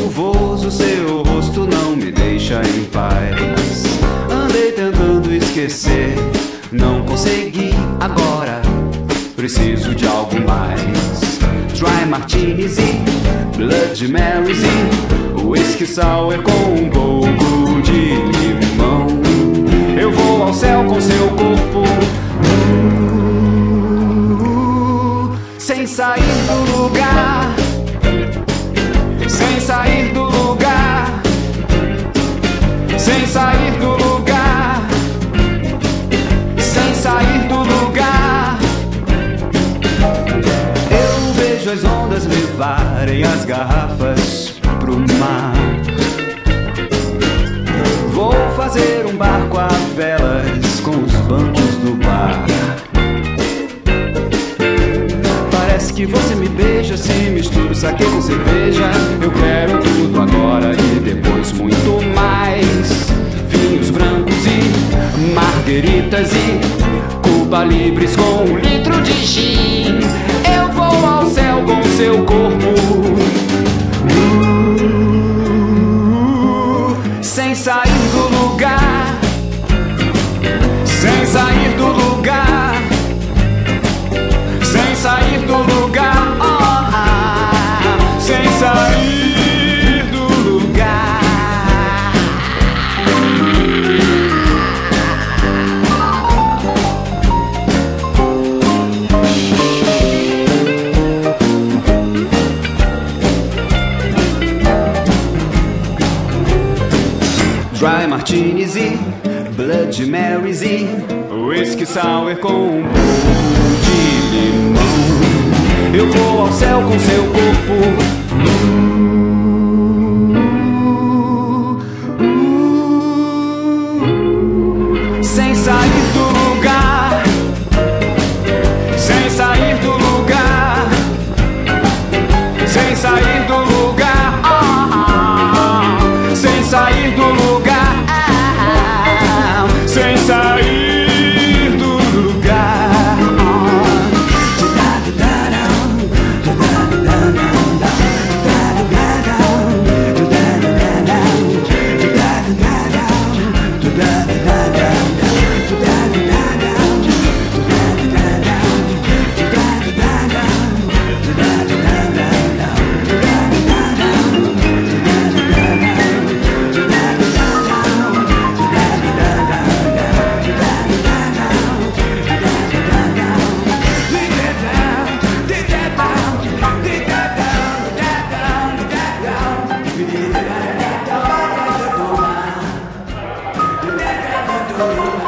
chuvoso, seu rosto não me deixa em paz. Andei tentando esquecer, não consegui agora. Preciso de algo mais. Dry martinis e Bloody Marys e whisky sour com um pouco de limão. Eu vou ao céu com seu corpo, sem sair do lugar, sem sair do lugar, sem sair do lugar, sem sair do lugar. Eu vejo as ondas levarem as garrafas pro mar. Vou fazer um barco a velas com os bancos do bar. Parece que você me beija, se mistura o saquê com cerveja. Eu quero tudo agora e depois muito mais. Vinhos brancos e margueritas e Cuba Libres com 1 litro de gin. Eu vou ao céu com seu corpo, sem sair do lugar, sem sair do lugar, sem sair do lugar, oh, sem sair do lugar. Dry martinis e Bloody Marys e whisky sour com um pouco de limão. Eu vou ao céu com seu corpo, sem sair do lugar, sem sair do lugar, sem sair do lugar, oh, sem sair do lugar, sem sair do lugar. Oh,